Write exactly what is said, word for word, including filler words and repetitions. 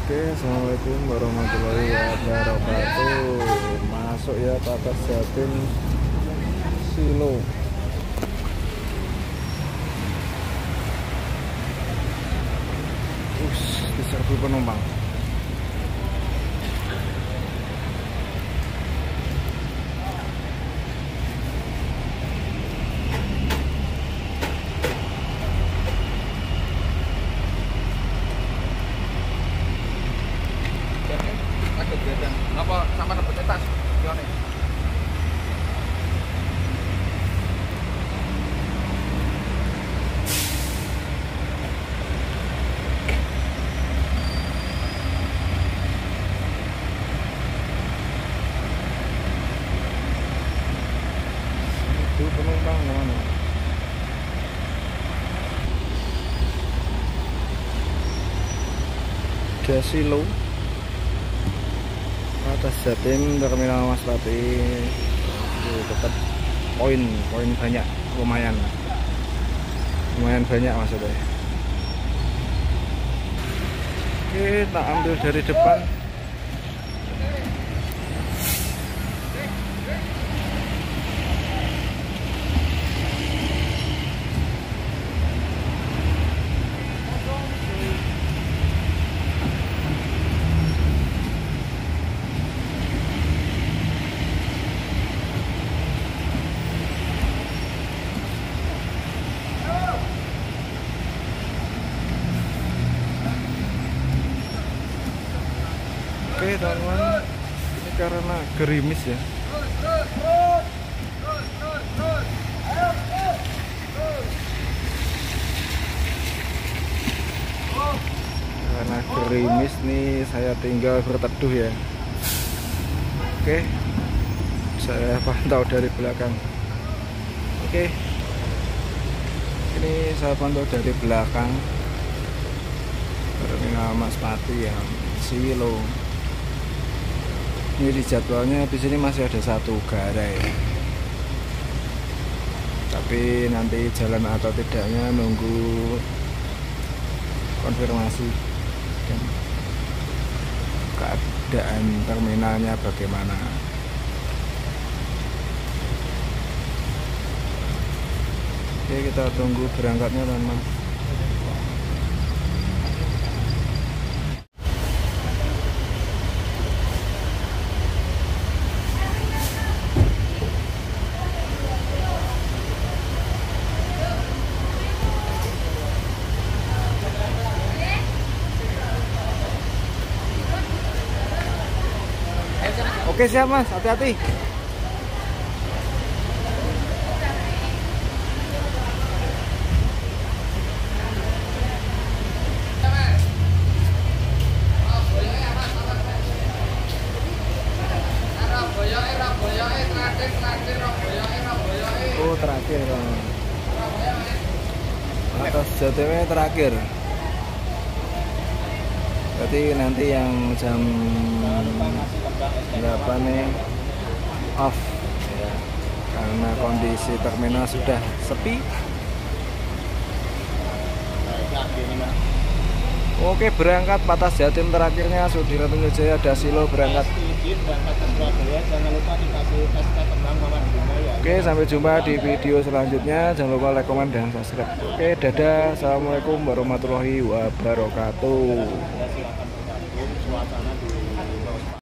Oke, assalamualaikum warahmatullahi wabarakatuh. Masuk ya Patas Jatim Silo. Us, diserbu penumpang. Apa sama dapat tas? Gimana? Itu penumpang mana? Silo. Patas Jatim Terminal Maspati tetap poin poin banyak, lumayan lumayan banyak maksudnya. Oke, tak ambil dari depan. Oke teman-teman, ini karena gerimis ya. Karena gerimis nih saya tinggal berteduh ya. Oke, saya pantau dari belakang. Oke, ini saya pantau dari belakang Terminal Maspati ya, Silo. Ini di jadwalnya di sini masih ada satu garai, tapi nanti jalan atau tidaknya nunggu konfirmasi dan keadaan terminalnya bagaimana. Oke, kita tunggu berangkatnya teman-teman. Oke siap mas, hati-hati. Oh terakhir kan. Patas Jatim terakhir. Berarti nanti yang jam berapa nih off ya, karena kondisi terminal sudah sepi. Oke, berangkat Patas Jatim terakhirnya Sudirman Jaya Dasilo berangkat. Oke, sampai jumpa di video selanjutnya. Jangan lupa like, komen, dan subscribe. Oke, dadah. Assalamualaikum warahmatullahi wabarakatuh. Suasana di